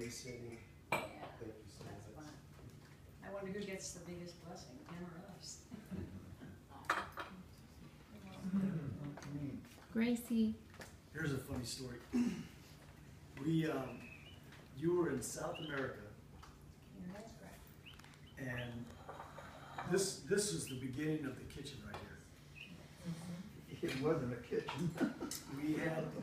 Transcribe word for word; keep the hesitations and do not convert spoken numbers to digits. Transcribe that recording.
babysitting. Yeah, Thank you so that's much. fun. I wonder who gets the biggest blessing, him or us? Gracie. Here's a funny story. We, um, you were in South America, Yeah, that's right. and this, this is the beginning of the kitchen right here. It wasn't a kitchen. We had